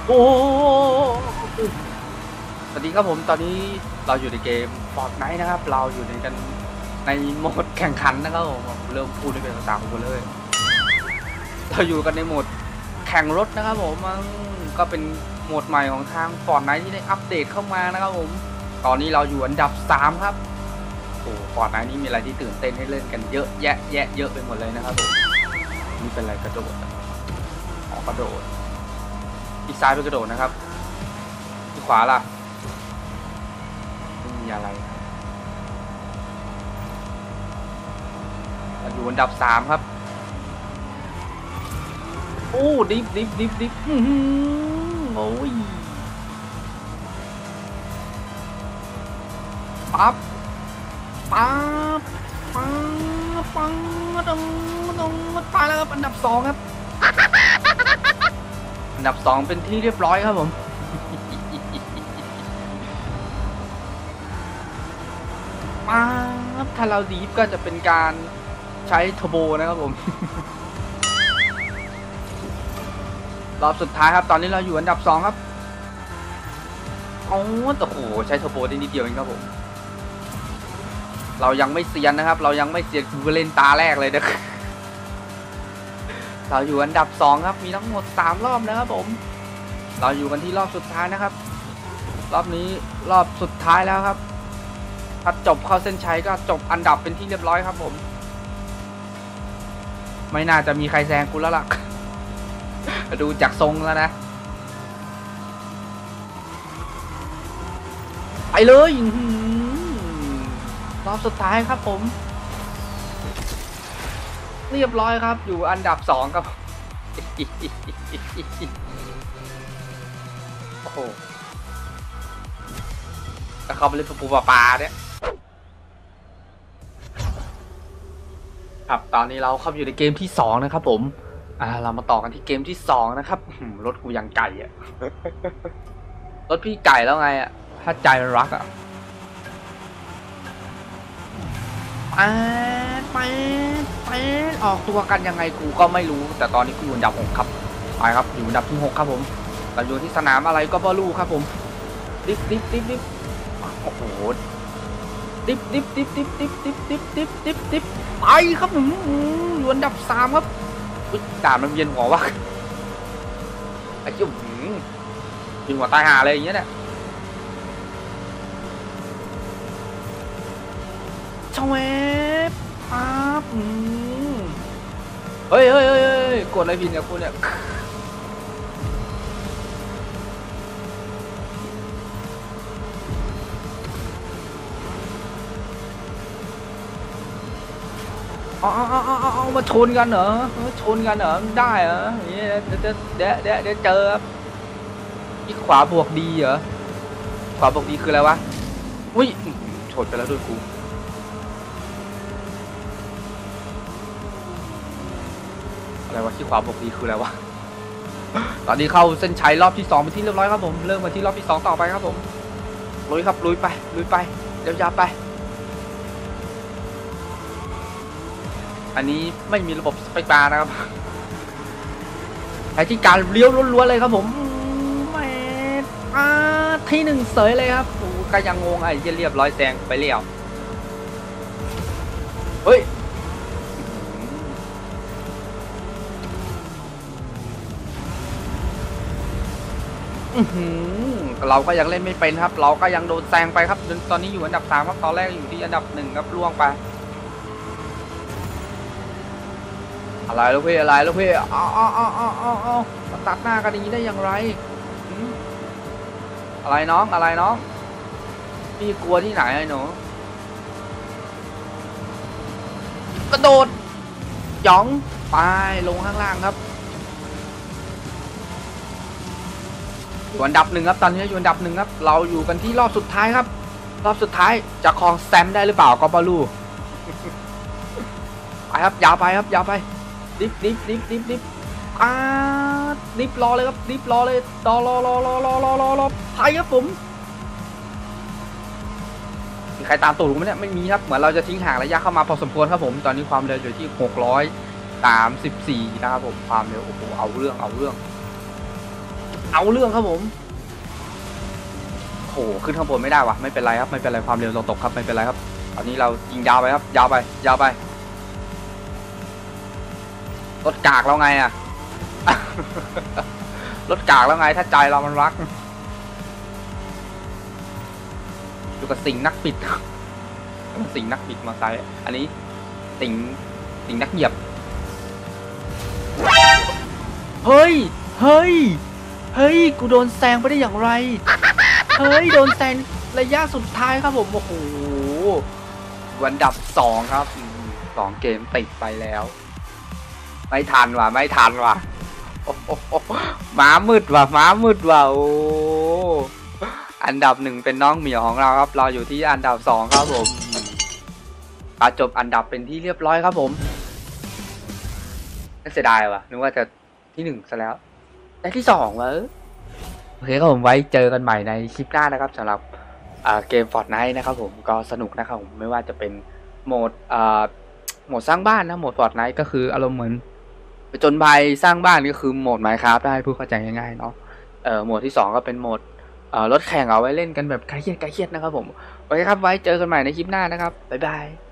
โอ้สวัสดีครับผมตอนนี้เราอยู่ในเกม Fortnite นะครับเราอยู่ในกันในโหมดแข่งขันนะครับผมเริ่มพูดได้เป็นภาษาของผมเลยเราอยู่กันในโหมดแข่งรถนะครับผมมันก็เป็นโหมดใหม่ของทาง Fortnite ที่ได้อัปเดตเข้ามานะครับผมตอนนี้เราอยู่อันดับ3ครับโอ้ Fortnite นี่มีอะไรที่ตื่นเต้นให้เล่นกันเยอะแยะเยอะไปหมดเลยนะครับผมนี่เป็นอะไรกระโดดอ๋อกระโดดที่ซ้ายเป็นกระโดดนะครับที่ขวาล่ะไม่มีอะไรอยู่อันดับ3ครับโอ้ดิฟโอ้ยปั๊บตรงตายแล้วครับอันดับ2ครับอันดับ2เป็นที่เรียบร้อยครับผมปั๊บถ้าเราดีฟก็จะเป็นการใช้เทอร์โบนะครับผมรอบสุดท้ายครับตอนนี้เราอยู่อันดับ2ครับโอ้แต่โหใช้เทอร์โบได้นิดเดียวเองครับผมเรายังไม่เซียนนะครับเรายังไม่เซียนคือเล่นตาแรกเลยนะเราอยู่อันดับ2ครับมีทั้งหมด3รอบนะครับผมเราอยู่กันที่รอบสุดท้ายนะครับรอบนี้รอบสุดท้ายแล้วครับถ้าจบเข้าเส้นชัยก็จบอันดับเป็นที่เรียบร้อยครับผมไม่น่าจะมีใครแซงกูแล้วล่ะดูจากทรงแล้วนะไปเลยรอบสุดท้ายครับผมเรียบร้อยครับอยู่อันดับ2ครับโอ้โหแล้วเขาไปเล่นปูปลาเนี่ยครับตอนนี้เราเข้าอยู่ในเกมที่2นะครับผมเรามาต่อกันที่เกมที่2นะครับรถกูยังไก่อะรถพี่ไก่แล้วไงอะถ้าใจมันรักอะไปออกตัวกันยังไงกูก็ไม่รู้แต่ตอนนี้กูอยู่อันดับ6ครับไปครับอยู่อันดับที่6ครับผมเราอยู่ที่สนามอะไรก็ไม่รู้ครับผมดิฟโอ้โหดิฟไปครับอยู่อันดับ3ครับด่านมันเวียนหัววะไอ้เจ้ายิงหัวตายหาเลยอย่างเงี้ยเนี่ยชเวฟปั๊บเฮ้ยกดอะไรผิดเนี่ยคุณเนี่ยเอามาชนกันเหรอชนกันเหรอได้เหรอเดี๋ยวเจอครับที่ขวาบวกดีเหรอขวาบวกดีคืออะไรวะอุ้ยชนไปแล้วด้วยกูอะไรวะที่ขวาบวกดีคืออะไรวะตอนนี้เข้าเส้นชัยรอบที่2เป็นที่เรียบร้อยครับผมเริ่มมาที่รอบที่2ต่อไปครับผมลุยครับลุยไปยาวๆไปอันนี้ไม่มีระบบสเปกบาร์นะครับใช้ที่การเลี้ยวล้วนๆเลยครับผมแม่ที่1เสยเลยครับโอ้ก็ยังงงไอ้เรียบร้อยแซงไปเลี้ยวเฮ้ยเราก็ยังเล่นไม่เป็นครับเราก็ยังโดนแซงไปครับตอนนี้อยู่อันดับ3ครับตอนแรกอยู่ที่อันดับ1ครับล่วงไปอะไรลูกพี่อะไรลูกพี่เอามาตัดหน้ากันอย่างนี้ได้อย่างไรอะไรน้องพี่กลัวที่ไหนไอ้หนูกระโดดหยองไปลงข้างล่างครับอยู่อันดับ1ครับตอนนี้อยู่อันดับ1ครับเราอยู่กันที่รอบสุดท้ายครับรอบสุดท้ายจะครองแซมได้หรือเปล่าก็ไม่รู้ไปครับยาวไปดิฟดิฟรอเลยครับดิฟรอเลยรอไปครับผมมีใครตามตูดผมไหมเนี่ยไม่มีครับเหมือนเราจะทิ้งห่างระยะเข้ามาพอสมควรครับผมตอนนี้ความเร็วอยู่ที่634นะครับผมความเร็วโอ้โหเอาเรื่องเอาเรื่องครับผมโหขึ้นข้างบนไม่ได้วะไม่เป็นไรครับไม่เป็นไรความเร็วเราตกครับไม่เป็นไรครับตอนนี้เรายิงยาวไปครับยาวไปยาวไปรถกากแล้วไงอะ รถกากแล้วไงถ้าใจเรามันรักอยู่กับสิ่งนักบิดสิ่งนักบิดมาไซค์อันนี้สิ่งนักเหยียบเฮ้ยเฮ้ยเฮ้ยกูโดนแซงไปได้อย่างไรเฮ้ยโดนแซงระยะสุดท้ายครับผมโอ้โหวันดับ2ครับ2 เกมติดไปแล้วไม่ทันว่ะไม่ทันว่ะโอ้โหม้ามืดว่ะม้ามืดว่ะโอ้อันดับ1เป็นน้องเหมียวของเราครับเราอยู่ที่อันดับ2ครับผมจบอันดับเป็นที่เรียบร้อยครับผมน่าเสียดายว่ะนึกว่าจะที่1ซะแล้วได้ที่2วะโอเคครับผมไว้เจอกันใหม่ในคลิปหน้านะครับสำหรับเกม Fortnite นะครับผมก็สนุกนะครับผมไม่ว่าจะเป็นโหมดโหมดสร้างบ้านนะโหมด Fortnite ก็คืออารมณ์เหมือนไปจนภัยสร้างบ้านก็คือโหมด Minecraft ได้ผู้เข้าใจง่ายๆเนาะโหมดที่2ก็เป็นโหมดรถแข่งเอาไว้เล่นกันแบบใกล้เคียดนะครับผมโอเคครับไว้เจอกันใหม่ในคลิปหน้านะครับบ๊ายบาย